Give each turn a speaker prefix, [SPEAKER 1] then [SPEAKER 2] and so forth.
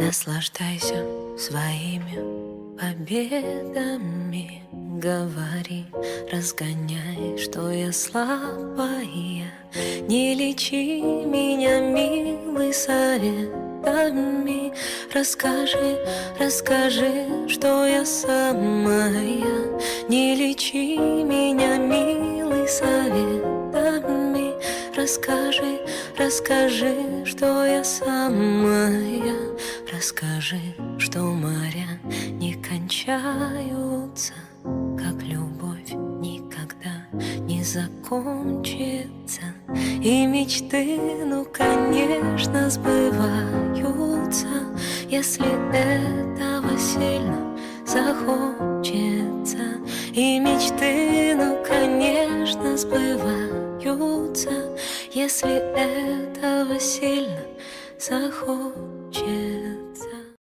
[SPEAKER 1] Наслаждайся своими победами. Говори, разгоняй, что я слабая. Не лечи меня, милый, советами. Расскажи, расскажи, что я самая. Не лечи меня, милый, советами. Расскажи, расскажи, что я самая. Расскажи, что моря не кончаются, как любовь никогда не закончится. И мечты, ну, конечно, сбываются, если этого сильно захочется. И мечты, ну, конечно, сбываются, если этого сильно захочется.